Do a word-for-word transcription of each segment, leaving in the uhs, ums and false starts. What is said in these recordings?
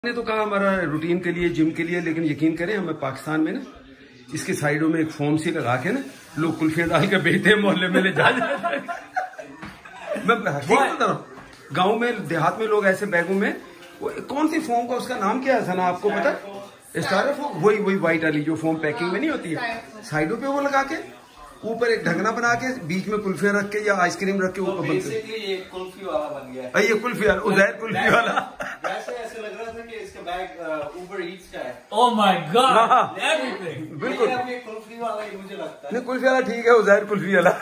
ने तो कहा हमारा रूटीन के लिए, जिम के लिए, लेकिन यकीन करें हमें पाकिस्तान में ना इसके साइडों में एक फोम सी लगा के ना लोग कुल्फियां डाल के बेचते हैं मोहल्ले में ले जा जाते हैं। मैं ठीक बता रहा हूँ, गाँव में देहात में लोग ऐसे बैगों में कौन सी फोम का उसका नाम क्या है सना आपको पता? स्टायरोफोम, वही वही व्हाइट वाली जो फोम पैकिंग में नहीं होती है, साइडों पे वो लगा के ऊपर एक ढकना बना के बीच में कुल्फियां रख के या आइसक्रीम रख के ऊपर बेसिकली ये कुल्फी वाला बन गया है। ये कुल्फी वाला, उज़ैर कुल्फी वाला। वैसे ऐसे लग रहा था कि इसका बैग उबर ईट्स का है। ओह माय गॉड, एवरीथिंग बिल्कुल। ये कुल्फी वाला ही मुझे लगता है। नहीं कुल्फी वाला ठीक है, उज़ैर कुल्फी वाला।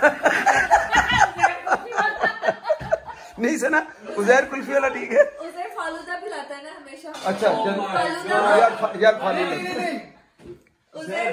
नहीं सना, उज़ैर कुल्फी वाला ठीक है। उज़ैर फालूदा भी लाता है ना हमेशा। अच्छा यार, यार फालूदा उज़ैर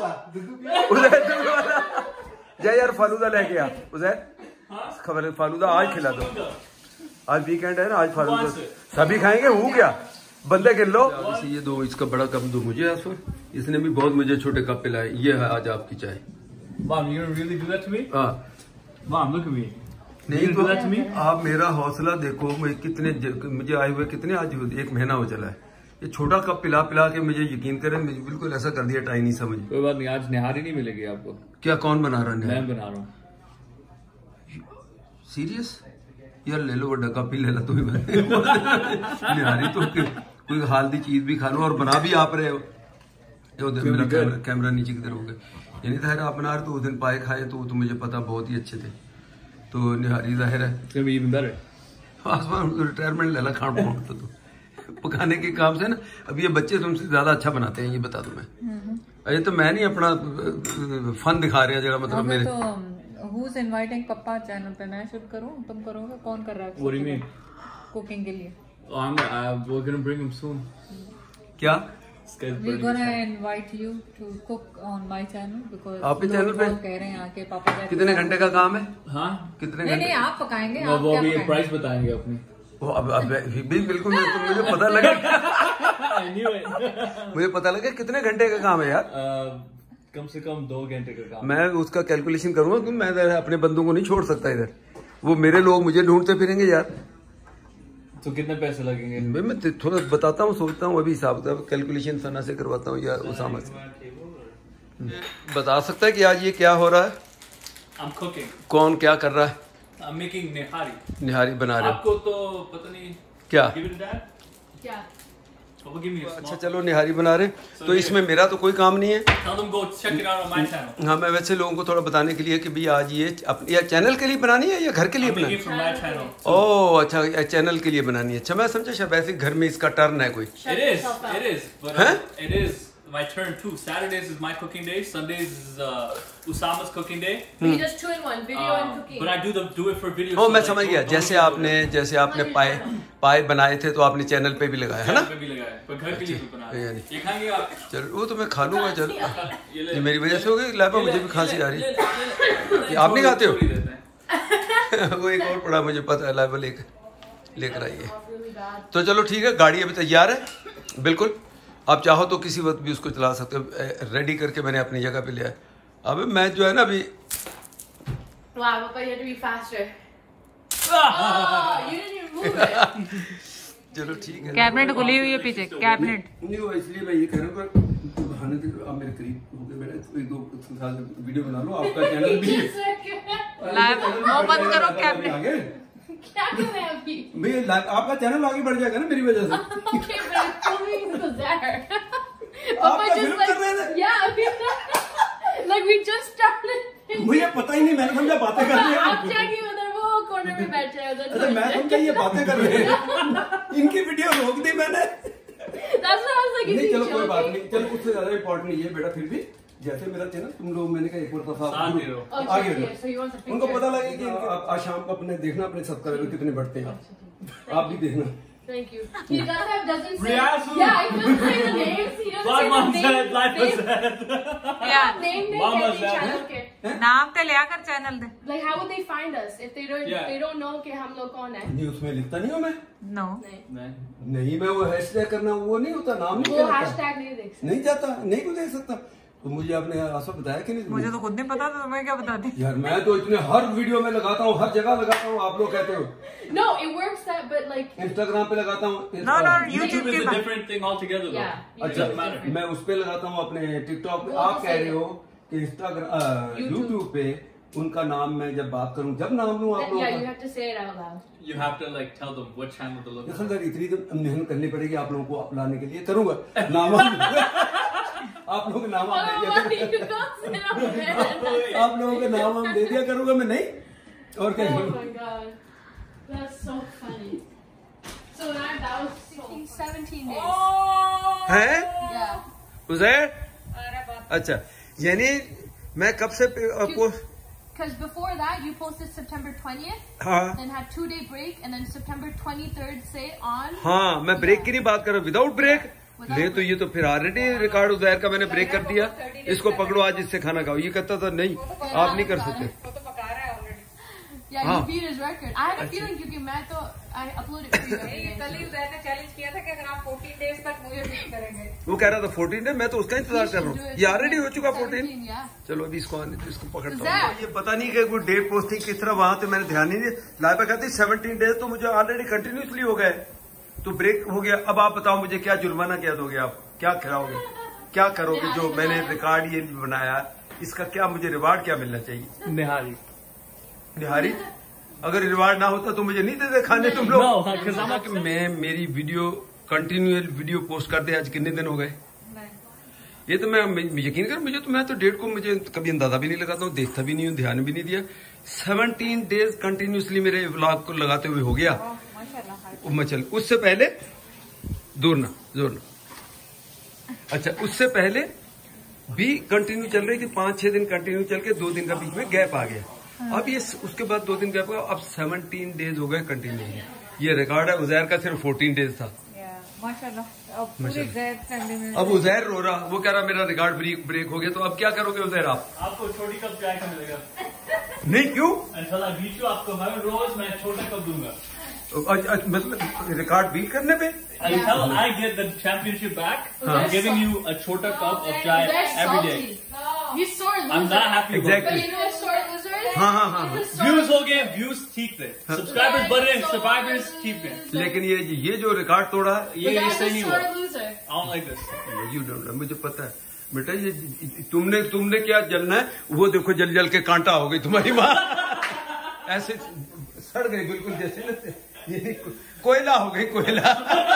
वाला जय यार फालूदा लेके आ उज़ैर, खबर फालूदा आज खिला दो, आज वीकेंड है ना, आज फालूदा सभी खाएंगे। हूँ क्या बंदे गिन लो। ये दो, इसका बड़ा कप दो मुझे आसफर, इसने भी बहुत मुझे छोटे कप पिलाए। ये है आज आपकी चाय। Mom, you're gonna really do that to me? हाँ Mom, look at me. नहीं do that to me? तो आप मेरा हौसला देखो, मैं कितने मुझे आए हुए कितने आज एक महीना हो चला है, ये छोटा कप पिला पिला के मुझे यकीन करें मुझे बिल्कुल ऐसा कर दिया टाई नहीं समझ। कोई बात नहीं, आज निहारी नहीं मिलेगी आपको। क्या कौन बना रहा है? मैं बना रहा हूँ। सीरियस यार ले लो बड़ा कप ही ले ला तू निहारी तो कोई हाल दी चीज भी खा लो और बना भी आप रहे हो। मेरा कैमरा, कैमरा नीचे की तरफ हो गया, यानी जाहिर आप बना रहे तो उस दिन पाए खाए तो, तो मुझे पता बहुत ही अच्छे थे। तो निहारी जाहिर है रिटायरमेंट ले ला खान पान तो तू पकाने के काम से ना। अब ये बच्चे तुमसे ज्यादा अच्छा बनाते हैं, ये बता दूं मैं। अरे तो मैं नहीं अपना फन दिखा रहे हैं जरा, मतलब मेरे तो who's inviting पप्पा चैनल पे, मैं शुरू करूं तुम करोगे? कौन कर रहा है What do you mean? Cooking के लिए? Oh, I'm uh, we're gonna bring him soon. क्या This guy's We're burning gonna his invite you to cook on my channel because आपके चैनल पे कह रहे हैं आके पापा जाके कितने घंटे का काम है? हाँ? कितने नहीं घंटे? नहीं आप पकाएंगे, वो आप वो क्या भी पकाएंगे? प्राइस बताएंगे अपनी। वो अब अब भी बिल्कुल तो मुझे पता लगा I knew it. मुझे पता लगा कितने घंटे का काम है यार। Uh, कम से कम दो घंटे का काम। मैं उसका कैलकुलेशन करूंगा क्योंकि मैं इधर अपने बंदों को नहीं छोड़ सकता इधर, वो मेरे लोग मुझे ढूंढते फिरेंगे यार। तो कितने पैसे लगेंगे? मैं, मैं थोड़ा बताता हूँ, सोचता हूँ अभी हिसाब किताब कैलकुलेशन सना से करवाता हूँ या उसामा से। बता सकता है कि आज ये क्या हो रहा है? I'm cooking. कौन क्या कर रहा है? I'm making निहारी। निहारी बना रहे हो? आपको तो पता नहीं क्या? Give it to dad? क्या? Papa, give me a small- अच्छा चलो निहारी बना रहे, तो इसमें मेरा तो कोई काम नहीं है। Tell them go check it out on my channel. हाँ मैं वैसे लोगों को थोड़ा बताने के लिए कि भाई आज ये अपने या चैनल के लिए बनानी है या घर के लिए I'm बनानी making from my channel. है? ओह अच्छा, चैनल के लिए बनानी है। अच्छा मैं समझा शायद वैसे घर में इसका टर्न है कोई। It is, it is, but Huh? uh, it is my turn too. Saturdays is my cooking day. Sundays is uh, Usama's cooking day. We just two in one, video and Um, cooking. but I do the do it for videos. O so मैं like, समझ गया, don't- जैसे don't आपने जैसे आपने पाए पाए बनाए थे तो आपने चैनल पे भी लगाया है ना? पे भी लगाया, पर घर के लिए भी बना रहे हैं। यानी ये खाएंगे आप? चलो वो तो मैं खा लूंगा। चलो ये ले- ये मेरी वजह से हो गई लाइबा, मुझे भी खांसी आ रही है। आप नहीं खाते हो? छोड़ ही देते हैं। वो एक और पड़ा मुझे पता है, लाइबा लेकर लेकर आइए। तो चलो ठीक है, गाड़ी अभी तैयार है बिल्कुल, आप चाहो तो किसी वक्त भी उसको चला सकते हो। रेडी करके मैंने अपनी जगह पे लिया है। अब मैं जो है ना अभी Wow, Papa, you have to be faster. Oh, you didn't even move it. चलो ठीक है। कैबिनेट खुली हुई है पीछे, कैबिनेट। नहीं वो इसलिए मैं ये कह रहा हूँ कि बहाने से आप मेरे करीब हो गए, मैंने एक दो साल वीडियो बना लो, आपका चैनल भी लाइव वो बंद करो कैबिनेट। आगे क्या कर रहे हैं अभी? भाई आपका चैनल आगे बढ़ जाएगा ना मेरी वजह से। Okay, but it's filming was there. आपका फिल्म कर रहे थे? Yeah, we like we just started. मुझे पता ही नहीं, मैंने समझा बातें कर रहे आप हैं। जाके उधर वो कॉर्नर में बैठे हैं उधर। अरे मैं समझा ये बातें कर रहे हैं, इनकी वीडियो रोक दी मैंने। That's what I was like. नहीं चलो कोई बात नहीं, चलो उससे ज्यादा इम्पोर्टेंट नहीं है बेटा, फिर भी जैसे मेरा चैनल तुम लोग मैंने कहा एक बार दफा साथ दे दो। आगे Okay, बढ़ो। so you want the उनको picture? पता लगे कि आप आज शाम को अपने देखना अपने सब्सक्राइबर कितने बढ़ते हैं, आप भी देखना। Thank you. He does have doesn't say. Riyazu. Yeah, he doesn't say the names. He doesn't Like say mom the said, name. life name, was sad. Yeah, name they Mama get the said. channel के। नाम ते लिया कर channel दे। Like how would they find us if they don't Yeah. they don't know कि हम लोग कौन है? नहीं उसमें लिखता नहीं हूँ मैं। नो नहीं, नहीं मैं वो हैशटैग करना वो नहीं होता, नाम नहीं वो कहता। हैशटैग नहीं देख सकते। नहीं जाता, नहीं को देख सकता। तो मुझे आपने आशा बताया कि नहीं? मुझे तो खुद नहीं पता था, तो मैं क्या बताती। यार मैं तो इतने हर वीडियो में लगाता हूँ, हर जगह लगाता हूँ, आप लोग कहते हो No, it works that, but like. Instagram पे लगाता हूँ। No, no, YouTube YouTube is के a बाद। different thing altogether, though. Yeah. It अच्छा doesn't matter. मैं उस पे लगाता हूँ अपने टिकटॉक पे। वो आप तो कह सही रहे है। हो कि इंस्टाग्राम यूट्यूब पे उनका नाम मैं जब बात करूँ, जब नाम लूँ आप लोगों Yeah, you का, have to say it out loud. You have to like tell them what channel to look देखो at. सर इतनी तो मेहनत करनी पड़ेगी आप लोगों को अपलाने के लिए, करूंगा नाम आप लोगों के नाम हम दे Oh, दिया you got sit on there. आप लोगों के नाम हम दे दिया करूंगा मैं, नहीं और क्या। Oh my god. That's so funny. So that, that was sixteen, seventeen days. है Yeah. उजैर? अच्छा यानी मैं कब से पे- अ, post Because before that, you posted September twentieth, हाँ then had two day break, and then September twenty-third say on. हाँ मैं ब्रेक की नहीं बात कर रहा हूँ, विदाउट ब्रेक। ले तो ये तो फिर ऑलरेडी रिकॉर्ड उजैर का मैंने ब्रेक कर दिया, इसको पकड़ो आज इससे खाना खाओ। ये कहता था नहीं आप नहीं कर सकते। वो तो पका रहा है ऑलरेडी। Yeah, हाँ। you beat his record. I had a feeling क्योंकि मैं तो I uploaded for you every कल day. ही उदय ने चैलेंज किया था कि अगर आप चौदह डेज तक मुझे बीट करेंगे। वो कह रहा था फोर्टीन डे, मैं तो उसका इंतजार कर रहा हूँ, ये ऑलरेडी हो चुका फोर्टीन। seventeen, yeah. चलो अभी इसको आने दो, इसको पकड़ता उजैर। हूँ। ये पता नहीं कि कोई डेट पोस्टिंग किस तरह वहां से मैंने ध्यान नहीं दिया। लाइबा कहती सेवनटीन डेज तो मुझे ऑलरेडी कंटिन्यूसली हो गए, तो ब्रेक हो गया। अब आप बताओ मुझे क्या जुर्माना क्या दोगे, आप क्या खिलाओगे, क्या करोगे? जो मैंने रिकॉर्ड ये बनाया इसका क्या मुझे रिवार्ड क्या मिलना चाहिए? Nihari. निहारी अगर रिवार्ड ना होता तो मुझे नहीं देते खाने तुम लोग? No, because I'm कि मैं मेरी वीडियो कंटिन्यूअल वीडियो पोस्ट कर दे, आज कितने दिन हो गए? ये तो मैं मैं- यकीन कर, मुझे तो मैं तो डेट को मुझे कभी अंदाजा भी नहीं लगाता हूँ, देखता भी नहीं हूँ, ध्यान भी नहीं दिया। सेवनटीन डेज कंटिन्यूसली मेरे व्लॉग को लगाते हुए हो गया। माशाल्लाह। मैं चल उससे पहले दूर ना जोर ना अच्छा उससे पहले भी कंटिन्यू चल रही थी, पांच छह दिन कंटिन्यू चल के दो दिन का बीच में गैप आ गया। अब ये उसके बाद दो दिन गैप हुआ, अब सेवनटीन डेज हो गए कंटिन्यू। ये रिकॉर्ड है, उजैर का सिर्फ फोर्टीन डेज था। माशाल्लाह। अब पूरे जैद फैमिली में अब उजैर रो रहा, वो कह रहा मेरा रिकॉर्ड ब्रेक ब्रेक हो गया। तो अब क्या करोगे उजैर आप? आपको छोटी कप चाय का मिलेगा। नहीं क्यों? Until I beat you, आपको हर रोज मैं छोटा कप दूंगा। अ- अ- मतलब रिकॉर्ड बीट करने पे? Until I get the championship back, I'm giving you a chota cup of chai That's every day. salty. He's sore loser. I'm that happy about Exactly. But you know what sore loser is? हाँ हाँ हाँ हाँ। He's a sore Views हो गए, views ठीक थे, subscribers बढ़ रहे हैं, subscribers ठीक हैं। लेकिन ये ये जो रिकॉर्ड तोड़ा ये But that's इससे a नहीं sore हुआ। loser. I don't like this. You don't know, मुझे पता है बेटा। ये तुमने तुमने क्या जलना है, वो देखो जल जल के कांटा हो गई तुम्हारी माँ। ऐसे सड़ गई बिल्कुल जैसे ना, ये कोयला हो गई, कोयला।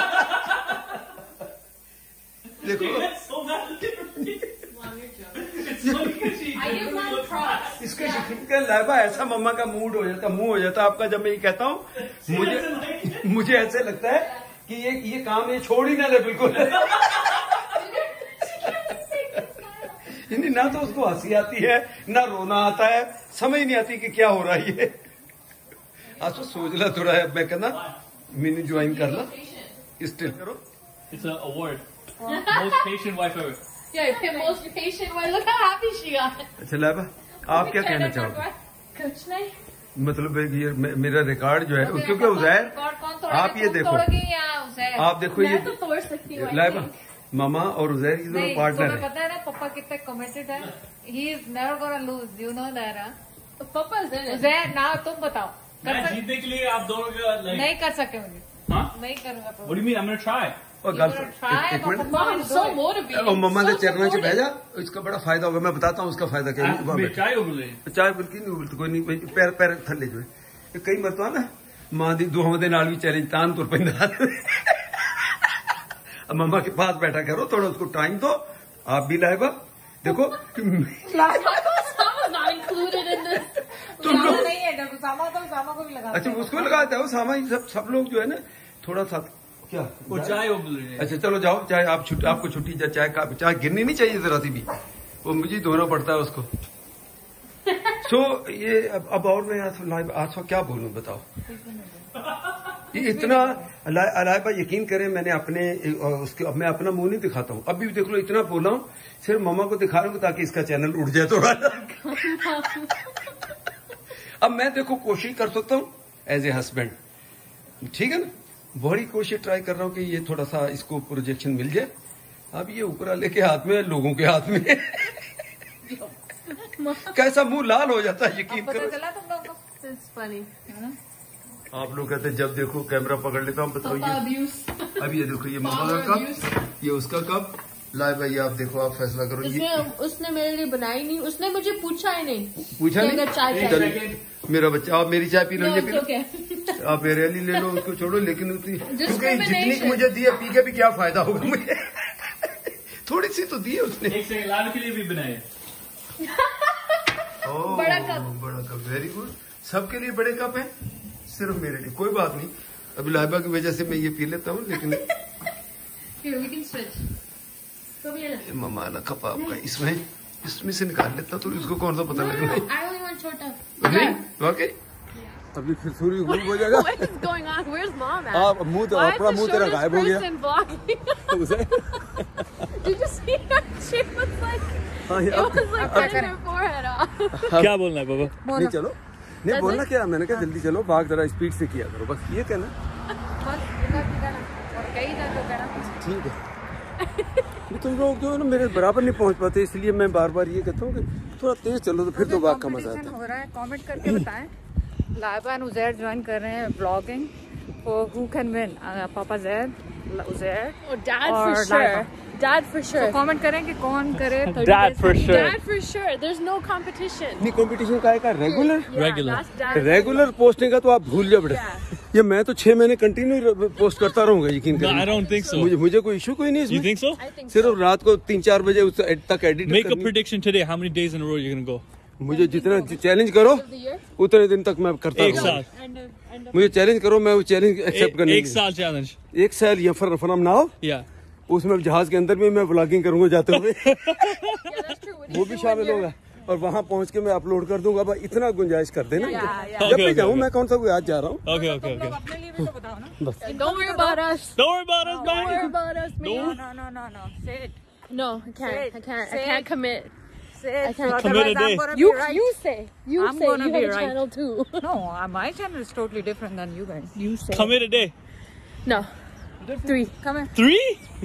देखो That's so bad. Mom, you're joking. It's so because she I give mom props. इसके इसके लाइबा ऐसा मम्मा का मूड हो जाता, मुंह हो जाता आपका जब मैं ये कहता हूँ। मुझे मुझे ऐसे लगता है कि ये ये काम ये छोड़ ही ना दे बिल्कुल। नहीं, ना तो उसको हंसी आती है ना रोना आता है, समझ नहीं आती कि क्या हो रहा है ये। आज तो सोच ला थोड़ा है, मैं कहना मिनी ज्वाइन कर ला, स्टिल करो। It's an award. Most patient wife ever. Yeah, the most patient one. Look how happy she got. अच्छा लाइबा आप क्या कहना चाहोगे? कुछ नहीं. मतलब ये मे- मेरा रिकॉर्ड जो है, क्योंकि उजैर आप ये देखो, आप देखो ये मैं तो तोड़ सकती हूँ. लाइबा मामा और उजैर की दोनों नहीं, पार्टनर तुम्हें है। पता है ना पापा कितने कमिटेड है। He is never gonna lose, you know that. Papa is in it. Uzair ना तुम बताओ, कर मैं सक- जीतने के लिए आप दोनों का like. नहीं कर सके मुझे, Huh? नहीं करूंगा तो। What do you mean? I'm gonna try. और You गल wanna एक, try, एक minute, Papa? Mom, so motivated. और मम्मा ने So चरणों से supportive. भेजा, इसका बड़ा फायदा होगा। मैं बताता हूँ उसका फायदा क्या है। वहाँ मैं बैठो। चाय उबले। चाय बिल्कुल नहीं उबलती, कोई नहीं, भाई पैर पैर थल्ले जो है कई मरतबा ना मां दी दुआओं दे नाल भी चैलेंज तान तुर पैंदा। अब मम्मा के पास बैठा करो, थोड़ा उसको टाइम दो। आप भी लाइबा देखो Sama's not included in this. तुम उसामा लोग, नहीं है, जब उसामा तो उसामा को भी लगा। अच्छा उसको लगाते हो सामा, सब सब लोग जो है ना थोड़ा सा क्या वो चाय उबले। अच्छा चलो जाओ, चाहे आप छुट्टी, आपको छुट्टी जा, चाय का चाय गिरनी नहीं चाहिए जरा सी भी, वो मुझे ही धोना पड़ता है उसको। सो so, ये अब, अब और मैं आज लाइव आज क्या बोलूं बताओ। ये इतना अलाइबा यकीन करें, मैंने अपने उसके अब मैं अपना मुंह नहीं दिखाता हूँ। अभी भी देख लो इतना बोला हूँ, सिर्फ मम्मा को दिखा रहा हूँ ताकि इसका चैनल उड़ जाए थोड़ा। अब मैं देखो कोशिश कर सकता हूँ एज ए हस्बैंड, ठीक है ना, बड़ी कोशिश ट्राई कर रहा हूँ कि ये थोड़ा सा इसको प्रोजेक्शन मिल जाए। अब ये ऊपर वाले के हाथ में, लोगों के हाथ में। कैसा मुंह लाल हो जाता है, यकीन पता करो। चला तुम लोगों को? It's funny. आप लोग कहते हैं जब देखो कैमरा पकड़ लेता हूँ, बताओ Papa ये abuse. अब ये देखो ये मम्मा का कप, ये उसका कप। लाए भाई आप देखो, आप फैसला करो। ये उसने उसने मेरे लिए बनाई नहीं, उसने मुझे पूछा ही नहीं पूछा कि नहीं? अगर चाय चलो, चाहिए। मेरा बच्चा, आप मेरी चाय पी लो, No, ये पी it's लो, okay. आप मेरे वाली ले लो, उसको छोड़ो। लेकिन उतनी क्योंकि Discrimination. जितनी मुझे दी है, पी के भी क्या फायदा होगा मुझे। थोड़ी सी तो दी है उसने। एक सेकंड, लाल के लिए भी बनाए। ओह, बड़ा कप। बड़ा कप, वेरी गुड। सबके लिए बड़े कप है, सिर्फ मेरे लिए। कोई बात नहीं, अभी लाइबा की वजह से मैं ये पी लेता हूँ, लेकिन Here, we can switch. Come here. ये मम्मा वाला कप आपका, इसमें इसमें से निकाल लेता तो इसको कौन सा पता No, no, लगेगा। no, I only want छोटा. नहीं वाकई अभी फिर सूर्य गुम हो जाएगा। What is going on? Where's mom at? आप मुंह तो Why is अपना the मुंह तेरा shortest गायब हो गया। person vlogging? उसे Did you see her? She was like, हाँ, it ये was अब- like cutting her forehead off. क्या बोलना है बाबा? नहीं चलो, नहीं बोलना क्या, मैंने कहा जल्दी चलो, भाग जरा स्पीड से किया करो, बस ये कहना। बस इधर इधर और कहीं इधर तो कहना। ठीक है, तुम लोग जो है ना मेरे बराबर नहीं पहुंच पाते, इसलिए मैं बार बार ये कहता हूँ कि थोड़ा तेज चलो तो फिर तो भाग का मजा आता है। हो रहा है, कमेंट करके बताएं। लाइबा एंड उजैर ज्वाइन कर रहे हैं blogging for who can win, पापा जैद, उजैर Oh, dad और for sure. Laiba. Dad for तो sure. कमेंट करें कि कौन करे thirty Dad days for का- sure. Dad for sure. There's no competition. नहीं कंपटीशन का है regular Yeah, Regular. that's dad. Regular posting का तो आप भूल जाओ बेटा। ये मैं तो छह महीने कंटिन्यू पोस्ट करता रहूंगा, यकीन No, I करिए। don't think so. मुझे मुझे कोई इशू कोई नहीं You इसमें। think so? I think सिर्फ रात को तीन चार बजे उस एड तक एडिट Make a करनी। prediction today. How many days in a row you're gonna go? मुझे जितना चैलेंज करो of the year. उतने दिन तक मैं करता एक रहूंगा। साल। End of end of. मुझे चैलेंज करो, मैं वो चैलेंज एक्सेप्ट करने एक साल challenge. एक साल या फर फरम ना हो, Yeah. उसमें जहाज के अंदर भी मैं व्लॉगिंग करूंगा जाते हुए। Yeah, that's true. Would वो you भी do शामिल one year? होगा और वहाँ पहुँच के मैं अपलोड कर दूंगा। बस इतना गुंजाइश कर देना। Yeah, yeah. जब Okay, भी okay, जाऊँ okay. मैं कौन सा कोई आज जा रहा हूँ। Okay, okay, तुम लोग okay. अपने लिए भी तो बताओ ना। And don't worry about us. Don't worry about us, Don't worry man. about us, man. Don't. No, no, no, no. Say it. No, I can't. Say it. I can't. Say I can't it. commit. Say I it. can't So commit a otherwise I'm day. gonna You be right. you say. You I'm say. gonna You be have a right. channel too. No, uh, my channel is totally different than you guys. You say. Commit a day. No. Three. Come here. Three?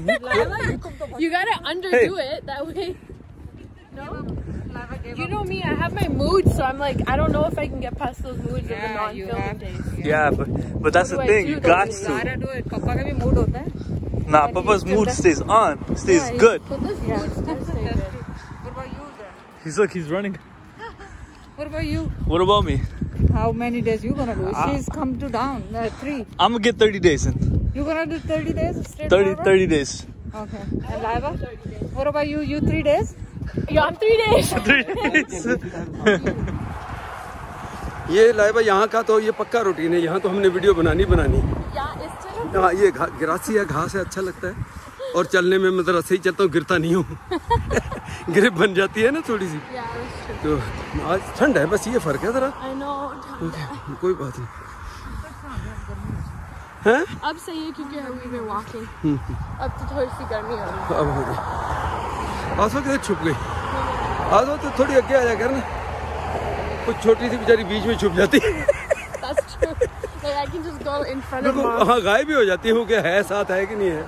You gotta underdo it that way. No. Lava gave You up. know me. I have my moods, so I'm like, I don't know if I can get past those moods of the Yeah, you non-filming have. days. Yeah, but, but that's What the do I thing. do You those got days? to. Gotta do it. पापा का भी mood होता है. Nah, Papa's mood stays on. Stays Yeah, good. But this mood does stay That's good. true. What about you then? He's look. He's running. What about you? What about me? How many days you gonna do? Ah. She's come to down. Uh, three. I'm gonna get thirty days in. You gonna do thirty days straight thirty, forward? thirty days. Okay. And Laiva? What about you? You three days? Yeah, I'm three days. Three days. ये लाइबा यहाँ का तो ये पक्का routine है, यहाँ तो हमने वीडियो बनानी बनानी। Yeah, it's terrible. हाँ ये घा- ग्रासी है, घास है, अच्छा लगता है और चलने में मैं जरा सही चलता हूँ, गिरता नहीं हूँ। ग्रिप बन जाती है ना थोड़ी सी। Yeah, that's true. तो आज ठंड है, बस ये फर्क है जरा। I know. कोई बात नहीं। हैं? अब सही है क्योंकि we were walking. अब तो थोड़ी सी गर्मी हो रही है. अब हो गई। आसो किधर छुप गई? आसो तो थोड़ी आगे आ जा कर ना। कुछ छोटी सी बेचारी बीच में छुप जाती है। That's true. Like I can just go in front of बिल्कुल mom. हाँ गायब भी हो जाती हूँ कि है साथ है कि नहीं है।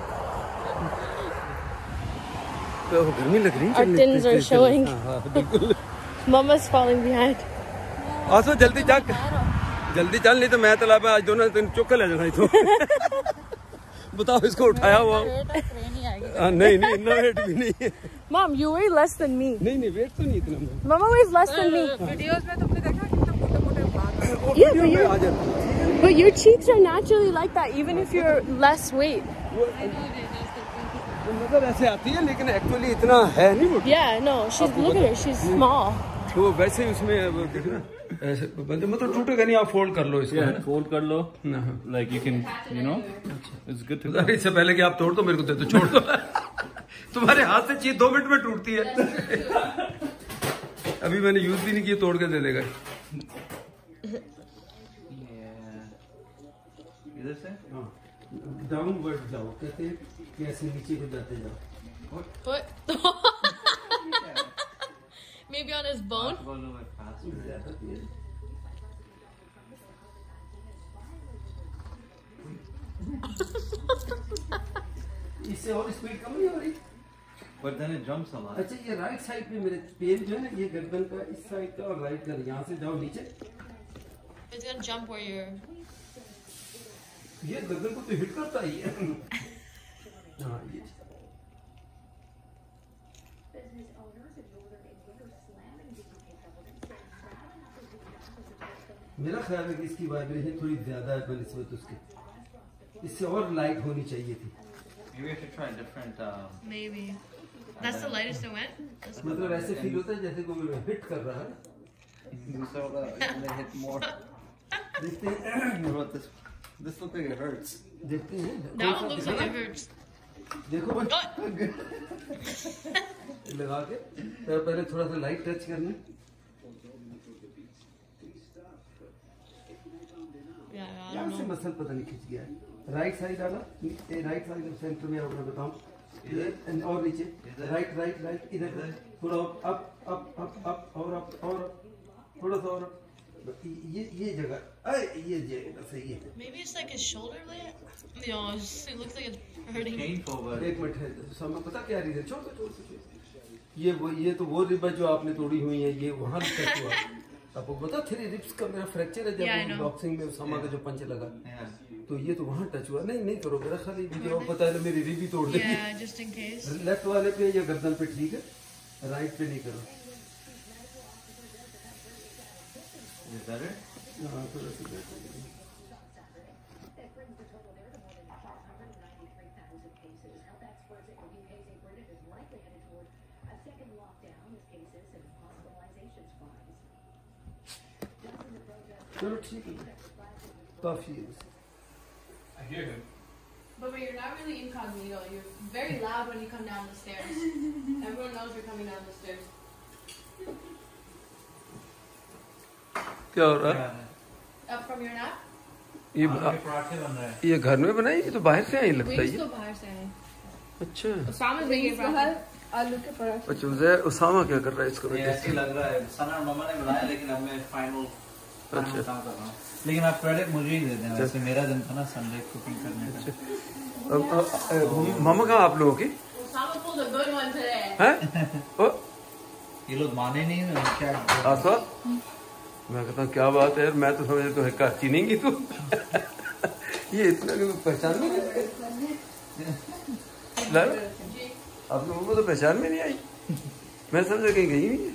तो गर्मी लग रही है। Our चलने- tins are चलने- showing. हाँ, हाँ, बिल्कुल। Mama's falling behind. आसो जल्दी जा, जल्दी चल, नहीं तो मैं तालाब में आज दोनों दिन चुप कर ले जाना तो। बताओ इसको उठाया हुआ। हाँ, नहीं नहीं इतना वेट भी नहीं है। Mom, you weigh less than me. नहीं नहीं वेट तो नहीं इतना। Mama weighs less than me. Videos में तुमने देखा कितना मोटे मोटे बाल। Yeah, but मैं your आ जाती हूँ। but your cheeks are naturally like that, even if you're less weight. मतलब ऐसे आती है लेकिन एक्चुअली इतना है नहीं वो। Yeah, no, she's look at her, she's small. तो वैसे ही उसमें वो देखना ऐसे बंदे मतलब टूटेगा नहीं, आप फोल्ड कर लो इसको। Yeah, fold कर लो. ना। Like you can, you know, it's good to go. अरे इससे पहले कि आप तोड़ दो मेरे को दे दो, छोड़ दो। तुम्हारे हाथ से चीज दो मिनट में टूटती है। अभी मैंने यूज भी नहीं किया, तोड़ के दे देगा। इधर से? डाउनवर्ड जाओ, कहते हैं कि ऐसे नीचे को जाते जाओ। What? Maybe on his bone? इससे और स्पीड कम नहीं हो रही। But then it jumps a lot. अच्छा ये राइट साइड पे मेरे पेन जो है ना, ये गर्दन का इस साइड का और राइट का, यहाँ से जाओ नीचे, It's gonna jump where you're. ये गर्दन को तो हिट करता ही है। हाँ ये मेरा ख्याल है कि इसकी वाइब्रेशन थोड़ी ज्यादा है बनिस्बत उसके, इससे और लाइट होनी चाहिए थी। Maybe I should try different. Um, Maybe. That's the lightest it went? That's मतलब ऐसे फील होता है जैसे कोई हिट कर रहा है। दूसरा वाला they hit more. देखते हैं, What about this? This looks like it hurts. देखते हैं। That one looks like it hurts. देखो बस लगा के तो पहले थोड़ा सा लाइट टच करना। Yeah, I यहाँ don't से know. मसल पता नहीं खिंच गया है। राइट साइड आना, राइट साइड सेंटर में आपको बताऊं, ये और नीचे, राइट राइट राइट इधर थोड़ा अप अप अप अप और अप और up, थोड़ा सा और up। ये ये जगह, अरे ये जगह सही है। Maybe it's like his shoulder blade? You know, it's just, it looks like it's hurting. Painful, but एक मिनट है, समय पता क्या रीजन, छोड़ दो छोड़ दो। ये वो ये तो वो रिबा जो आपने तोड़ी हुई है, ये वहाँ टच हुआ। आपको पता थ्री रिब्स का मेरा फ्रैक्चर है Yeah, I जब know. बॉक्सिंग में उसामा का जो पंच लगा, yeah. तो ये तो वहाँ टच हुआ। नहीं नहीं करो मेरा खाली मुझे और पता है ना, मेरी रिबी तोड़ देगी। Yeah, just in case. Left वाले पे या गर्दन पे ठीक है, राइट पे नहीं करो। Is it better? हाँ थोड़ा सा better। चलो ठीक है, काफी है। I hear him. But, but you're not really incognito. You're very loud when you come down the stairs. Everyone knows you're coming down the stairs. क्या हो रहा है? Up from your nap? ये आलू के पराठे बन रहे हैं। ये घर में बनाई, ये तो बाहर से आई लगता है We ये। still बाहर से आए। अच्छा Osama's making breakfast. आलू के पराठे। अच्छा उजैर उसामा क्या कर रहा है इसको? ये ऐसे ही लग रहा है, सना और मम्मा ने बनाया, लेकिन अब मैं फाइनल अच्छा। काम कर रहा हूँ। लेकिन आप क्रेडिट मुझे ही दे देना, वैसे मेरा दिन था ना संडे कुकिंग करने का। अब- अब- अब- मामा कहाँ आप लोगों की Osama pulled a good one today. हैं? ओ ये लोग माने नहीं ना क्या? आसवा, मैं कहता हूँ क्या बात है यार, मैं तो समझ तो है का चीनेंगी तू। ये इतना कि पहचान में नहीं, आप लोगों को तो पहचान में नहीं आई। मैं समझा कहीं गई नहीं है।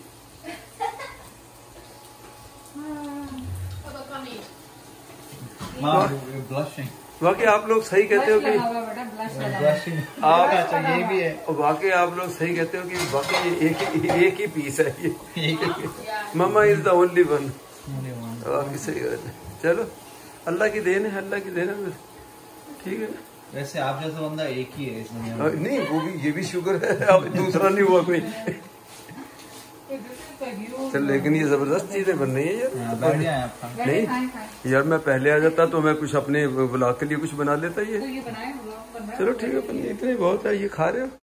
माँ ब्लशिंग वाकई आप लोग सही कहते हो कि बेटा ब्लश लगा। ब्लशिंग आप अच्छा ये भी है। वाकई आप लोग सही कहते हो कि वाकई ये एक ही एक ही पीस है ये। Mamma is the only one. वाकई सही बात है। चलो अल्लाह की देन है, अल्लाह की देन है, ठीक है ना। वैसे आप जैसा बंदा एक ही है इस दुनिया में। नहीं वो भी, ये भी शुक्र है, अब दूसरा नहीं हुआ कोई। चल लेकिन ये जबरदस्त चीजें बन रही है यार। हाँ, बैठ जाए आप खाना। नहीं यार, मैं पहले आ जाता तो मैं कुछ अपने ब्लॉग के लिए कुछ बना लेता ये। तो ये बनाए ब्लॉग बन रहा है। चलो ठीक है, इतने बहुत है, ये खा रहे हो।